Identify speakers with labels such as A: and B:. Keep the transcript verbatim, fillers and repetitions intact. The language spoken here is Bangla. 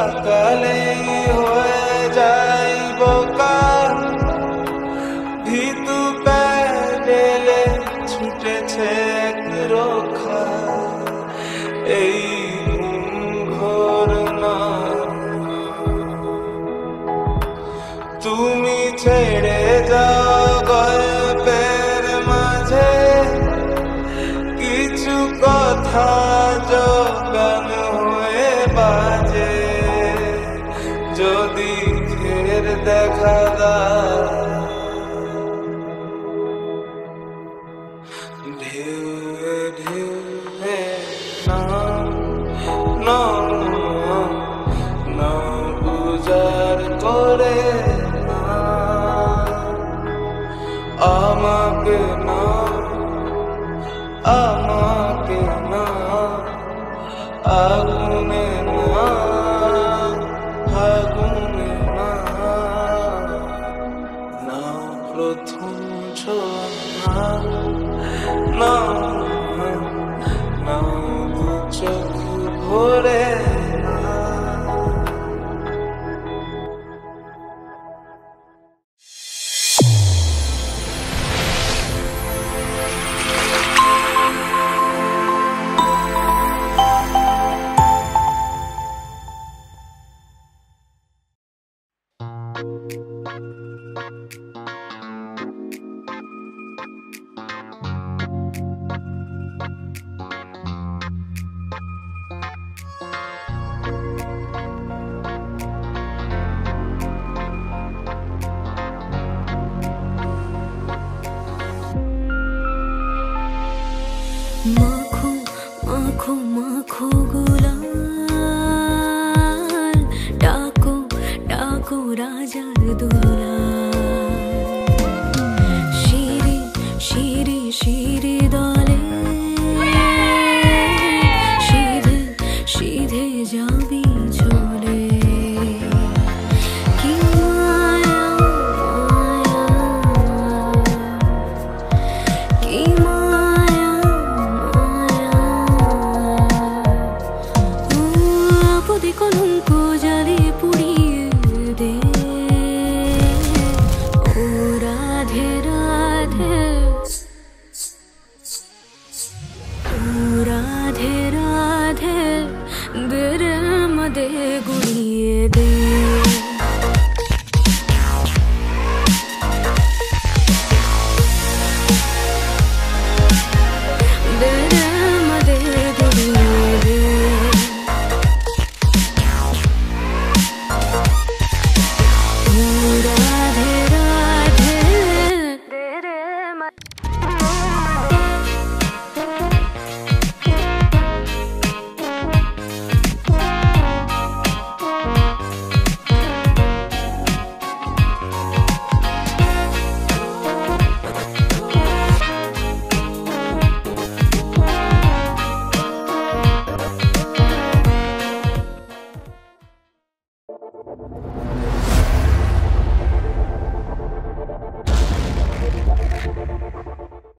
A: কালেই হয়ে যাই বোকা, ভীতু প্যাডেলে ছুটেছে এক রক্ষা এই ঘোর না। তুমি ছেড়ে যাও গল্পের মাঝে কিছু কথা যোগান হয়ে বাজে, যদি ফের দেখা দাও ঢেউয়ে ঢেউয়ে নাও নাও নাও উজাড় করে আমাকে না আমাকে না আগুনে না আগুনে না না প্রথম ছোঁয়া না না দু চোখ ভরে
B: মাখো মাখো মাখো গুলাল, ডাকো ডাকো রাজার দুলাল, শিরে শিরে শিরে দলে সিধে সিধে যাবি চলে। কি মায়া মায়া কি মায়া আপদে কলঙ্ক জালে পুড়িয়ে দে ও রাধে রাধে ও রাধে রাধে দের মদে গুড়িয়ে দে।